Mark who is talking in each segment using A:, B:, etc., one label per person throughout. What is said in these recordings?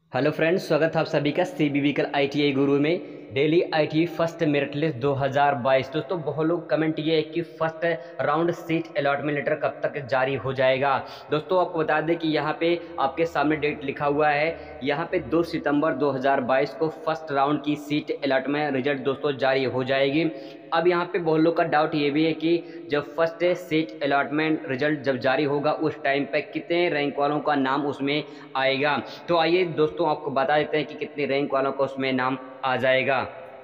A: Hello friends, स्वागत है आप सभी का सीबी व्हीकल आईटीआई गुरु में। Daily ITI first merit list 2022। दोस्तों बहुत लोग कमेंट ये है कि first round seat allotment letter कब तक जारी हो जाएगा। दोस्तों आपको बता दें कि यहाँ पे आपके सामने डेट लिखा हुआ है। यहाँ पे 2 सितंबर 2022 को फर्स्ट राउंड की सीट अलॉटमेंट रिजल्ट दोस्तों जारी हो जाएगी। अब यहाँ पे बहुत लोग का डाउट ये भी है कि जब फर्स्ट सीट अलॉटमेंट रिजल्ट जब जारी होगा उस टाइम पे कितने रैंक वालों का नाम उसमें आएगा। तो आइए दोस्तों आपको बता देते हैं कि कितने रैंक वालों का उसमें नाम आ जाएगा।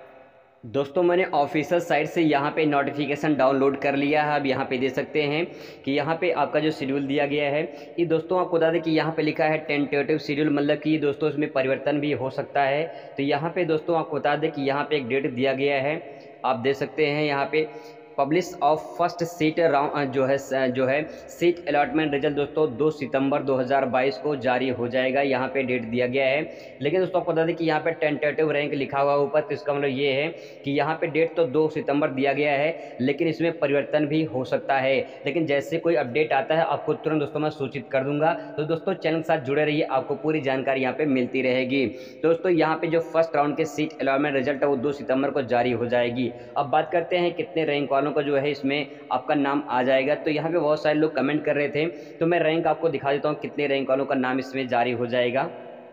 A: दोस्तों मैंने ऑफिशियल साइट से यहाँ पे नोटिफिकेशन डाउनलोड कर लिया है। अब यहाँ पे दे सकते हैं कि यहाँ पे आपका जो शेड्यूल दिया गया है ये दोस्तों आपको बता दें कि यहाँ पे लिखा है टेंटेटिव शेड्यूल, मतलब कि दोस्तों इसमें परिवर्तन भी हो सकता है। तो यहाँ पे दोस्तों आपको बता दें कि यहाँ पे एक डेट दिया गया है, आप दे सकते हैं यहाँ पे publish of first seat round जो है सीट अलॉटमेंट रिजल्ट दोस्तों 2 सितंबर 2022 को जारी हो जाएगा। यहाँ पे डेट दिया गया है, लेकिन दोस्तों आपको बता दें कि यहाँ पे टेंटेटिव रैंक लिखा हुआ ऊपर, तो इसका मतलब ये है कि यहाँ पे डेट तो 2 सितंबर दिया गया है, लेकिन इसमें परिवर्तन भी हो सकता है। लेकिन जैसे कोई अपडेट आता है आपको तुरंत दोस्तों मैं सूचित कर दूंगा। तो दोस्तों चैनल के साथ जुड़े रहिए, आपको पूरी जानकारी यहाँ पे मिलती रहेगी। दोस्तों यहाँ पे जो फर्स्ट राउंड के सीट अलॉटमेंट रिजल्ट है वो 2 सितंबर को जारी हो जाएगी। अब बात करते हैं कितने रैंक वालों का जो है इसमें आपका नाम आ जाएगा। तो यहाँ पे बहुत सारे लोग कमेंट कर रहे थे, तो मैं रैंक आपको दिखा देता हूँ कितने रैंक वालों का नाम इसमें जारी हो जाएगा।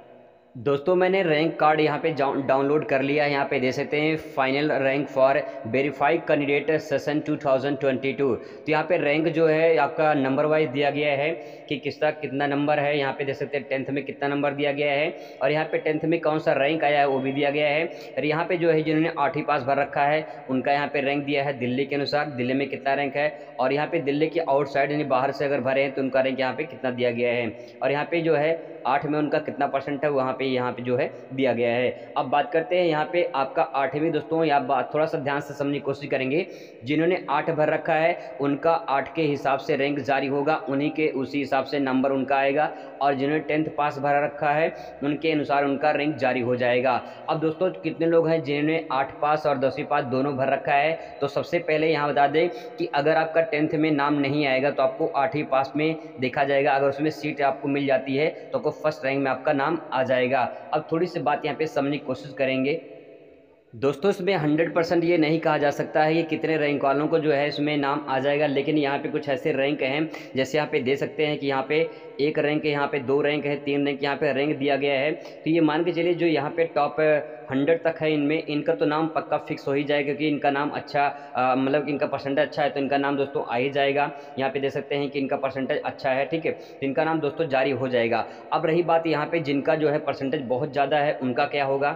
A: दोस्तों मैंने रैंक कार्ड यहाँ पे डाउनलोड कर लिया है। यहाँ पे दे सकते हैं final rank for verified candidate session 2022। तो यहाँ पे रैंक जो है आपका नंबर वाइज दिया गया है कि किसका कितना नंबर है। यहाँ पे दे सकते हैं 10th में कितना नंबर दिया गया है, और यहाँ पे 10th में कौन सा रैंक आया है वो भी दिया गया है। और यहाँ पे जो है जिन्होंने 8वीं पास भर रखा है उनका यहाँ पे रैंक दिया है दिल्ली के अनुसार, दिल्ली में कितना रैंक है। और यहाँ पे दिल्ली के आउटसाइड यानी बाहर से अगर भरे हैं तो उनका रैंक यहाँ पे कितना दिया गया है। और यहाँ पे जो है 8 में उनका कितना परसेंट है वहाँ पे यहाँ पे जो है दिया गया है। अब बात करते हैं यहाँ पे आपका 8वीं दोस्तों, यहाँ बात थोड़ा सा ध्यान से समझने की कोशिश करेंगे। जिन्होंने 8 भर रखा है उनका 8 के हिसाब से रैंक जारी होगा, उन्हीं के उसी हिसाब से नंबर उनका आएगा। और जिन्होंने 10th पास भरा रखा है उनके अनुसार उनका रैंक जारी हो जाएगा। अब दोस्तों कितने लोग हैं जिन्होंने 8 पास और 10वीं पास दोनों भर रखा है। तो सबसे पहले यहाँ बता दें कि अगर आपका 10th में नाम नहीं आएगा तो आपको 8वीं पास में देखा जाएगा। अगर उसमें सीट आपको मिल जाती है तो आपको फर्स्ट रैंक में आपका नाम आ जाएगा। अब थोड़ी सी बात यहाँ पे समझने की कोशिश करेंगे। दोस्तों इसमें 100% ये नहीं कहा जा सकता है कि कितने रैंक वालों को जो है इसमें नाम आ जाएगा, लेकिन यहाँ पे कुछ ऐसे रैंक हैं जैसे यहाँ पे दे सकते हैं कि यहाँ पे 1 रैंक है, यहाँ पे 2 रैंक है, 3 रैंक यहाँ पे रैंक दिया गया है। तो ये मान के चलिए जो यहाँ पे टॉप 100 तक है इनमें इनका तो नाम पक्का फिक्स हो ही जाएगा, क्योंकि इनका नाम अच्छा मतलब इनका परसेंटेज अच्छा है तो इनका नाम दोस्तों आ ही जाएगा। यहाँ पे दे सकते हैं कि इनका परसेंटेज अच्छा है, ठीक है, तो इनका नाम दोस्तों जारी हो जाएगा। अब रही बात यहाँ पे जिनका जो है परसेंटेज बहुत ज़्यादा है उनका क्या होगा।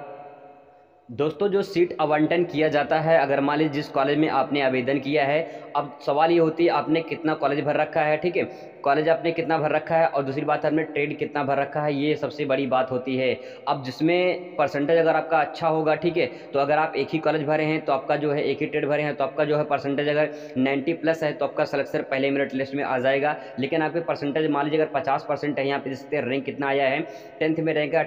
A: दोस्तों जो सीट आवंटन किया जाता है, अगर मान लीजिए जिस कॉलेज में आपने आवेदन किया है, अब सवाल ये होती है आपने कितना कॉलेज भर रखा है, ठीक है, कॉलेज आपने कितना भर रखा है और दूसरी बात है आपने ट्रेड कितना भर रखा है, ये सबसे बड़ी बात होती है। अब जिसमें परसेंटेज अगर आपका अच्छा होगा, ठीक है, तो अगर आप एक ही कॉलेज भरे हैं तो आपका जो है एक ही ट्रेड भरे हैं तो आपका जो है परसेंटेज अगर 90 प्लस है तो आपका सिलेक्शन पहले मेरिट लिस्ट में आ जाएगा। लेकिन आपके परसेंटेज मान लीजिए अगर 50% है, यहाँ पे जैसे रैंक कितना आया है 10th में रैंक है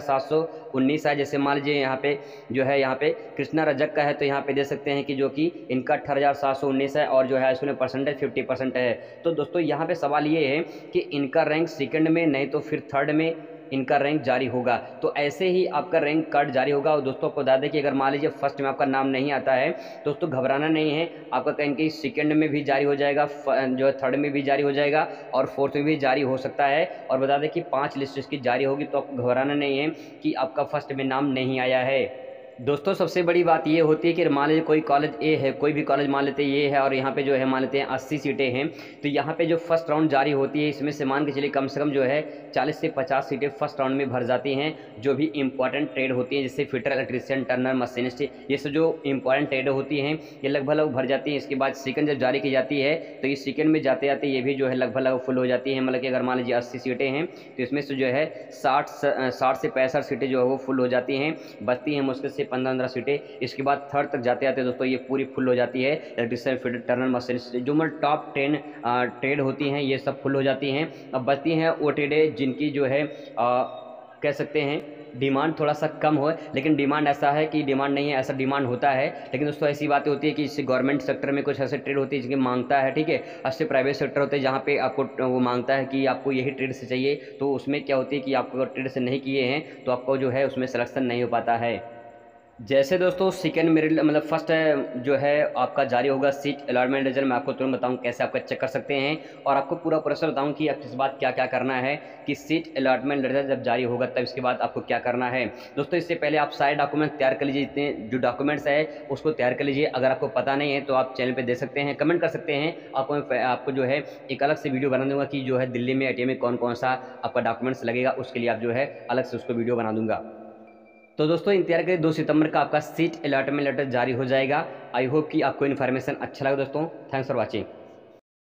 A: 18,719 है। जैसे मान लीजिए यहाँ पे जो है यहाँ पे कृष्णा रजक का है तो यहाँ पे दे सकते हैं कि जो कि इनका 18,719 है और जो है इसमें परसेंटेज 50% है। तो दोस्तों यहाँ पे सवाल ये है कि इनका रैंक सेकंड में नहीं तो फिर थर्ड में इनका रैंक जारी होगा। तो ऐसे ही आपका रैंक कार्ड जारी होगा। और दोस्तों आपको बता दें कि अगर मान लीजिए फर्स्ट में आपका नाम नहीं आता है दोस्तों घबराना नहीं है, आपका कहीं कहीं सेकंड में भी जारी हो जाएगा, जो है थर्ड में भी जारी हो जाएगा और फोर्थ में भी जारी हो सकता है। और बता दें कि 5 लिस्ट इसकी जारी होगी, तो आपको घबराना नहीं है कि आपका फर्स्ट में नाम नहीं आया है। दोस्तों सबसे बड़ी बात ये होती है कि मान लीजिए कोई कॉलेज ए है, कोई भी कॉलेज मान लेते हैं ये है और यहाँ पे जो है मान लेते हैं 80 सीटें हैं, तो यहाँ पे जो फर्स्ट राउंड जारी होती है इसमें से मान के चलिए कम से कम जो है 40 से 50 सीटें फर्स्ट राउंड में भर जाती हैं। जो भी इंपॉर्टेंट ट्रेड होती हैं जैसे फिटर, इलेक्ट्रीशियन, टर्नर, मशीनिस्ट, ये सब जो इंपॉर्टेंट ट्रेड होती हैं ये लगभग भर जाती हैं। इसके बाद सेकंड जब जारी की जाती है तो इस सेकंड में जाते जाते ये भी जो है लगभग फुल हो जाती है। मतलब कि अगर मान लीजिए 80 सीटें हैं तो इसमें से जो है 60 से 65 सीटें जो है वो फुल हो जाती हैं, बचती हैं मुश्किल से 15 सीटें। इसके बाद थर्ड तक जाते जाते दोस्तों ये पूरी फुल हो जाती है। इलेक्ट्रीशियन, फिटर, टर्नर, मशीनिस्ट, जो मतलब टॉप 10 ट्रेड होती हैं ये सब फुल हो जाती हैं। अब बचती हैं वो ट्रेडें जिनकी जो है कह सकते हैं डिमांड थोड़ा सा कम हो, लेकिन डिमांड ऐसा है कि डिमांड नहीं है, ऐसा डिमांड होता है। लेकिन दोस्तों ऐसी बातें होती है कि इससे गवर्नमेंट सेक्टर में कुछ ऐसे ट्रेड होती है जिनकी मांगता है, ठीक है। ऐसे प्राइवेट सेक्टर होते हैं जहाँ पे आपको वो मांगता है कि आपको यही ट्रेड से चाहिए, तो उसमें क्या होती है कि आपको अगर ट्रेड से नहीं किए हैं तो आपको जो है उसमें सिलेक्शन नहीं हो पाता है। जैसे दोस्तों सेकंड मेरिट मतलब फर्स्ट जो है आपका जारी होगा सीट अलॉटमेंट रिजल्ट, मैं आपको तुरंत बताऊं कैसे आपका चेक कर सकते हैं, और आपको पूरा प्रोसेस बताऊं कि आप किस बात क्या क्या करना है कि सीट अलॉटमेंट रिजल्ट जब जारी होगा तब इसके बाद आपको क्या करना है। दोस्तों इससे पहले आप सारे डॉक्यूमेंट तैयार कर लीजिए, जितने जो डॉक्यूमेंट्स है उसको तैयार कर लीजिए। अगर आपको पता नहीं है तो आप चैनल पर दे सकते हैं, कमेंट कर सकते हैं। आपको जो है एक अलग से वीडियो बना दूंगा कि जो है दिल्ली में ATM में कौन कौन सा आपका डॉक्यूमेंट्स लगेगा, उसके लिए आप जो है अलग से उसको वीडियो बना दूंगा। तो दोस्तों इंतजार करिए, 2 सितंबर का आपका सीट अलॉटमेंट लेटर जारी हो जाएगा। आई होप कि आपको इन्फॉर्मेशन अच्छा लगा दोस्तों। Thanks for watching.